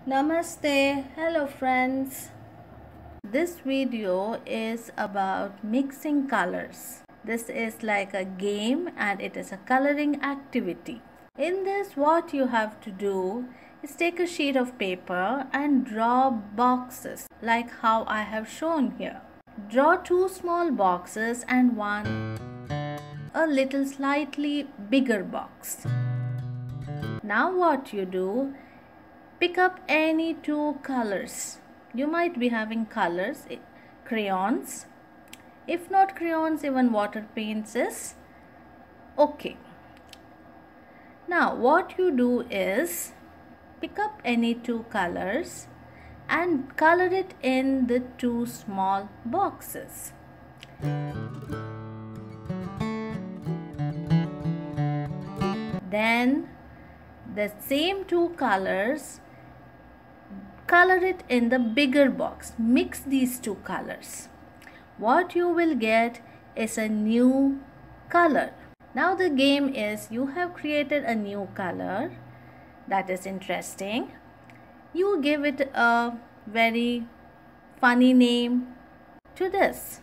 Namaste, hello friends. This video is about mixing colors. This is like a game and it is a coloring activity. In this, what you have to do is take a sheet of paper and draw boxes like how I have shown here. Draw two small boxes and one a little slightly bigger box. Now what you do, pick up any two colors. You might be having colors, crayons. If not crayons, even water paints is okay. Now what you do is pick up any two colors and color it in the two small boxes. Then the same two colors, color it in the bigger box. Mix these two colors. What you will get is a new color. Now the game is, you have created a new color that is interesting. You give it a very funny name to this.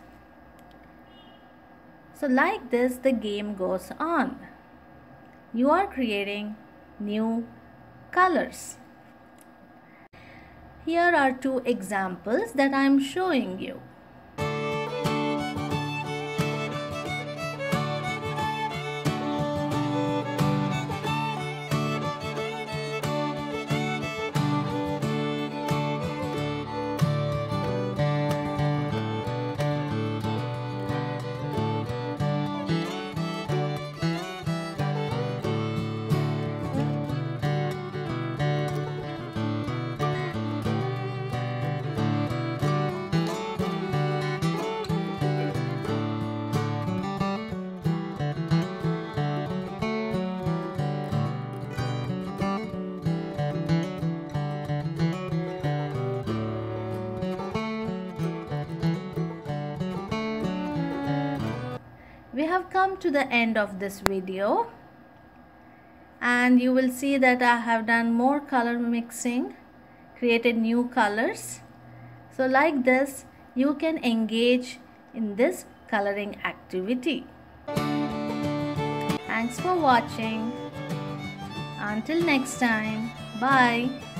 So like this the game goes on. You are creating new colors. Here are two examples that I am showing you. We have come to the end of this video and you will see that I have done more color mixing, created new colors. So like this you can engage in this coloring activity. Thanks for watching. Until next time, bye.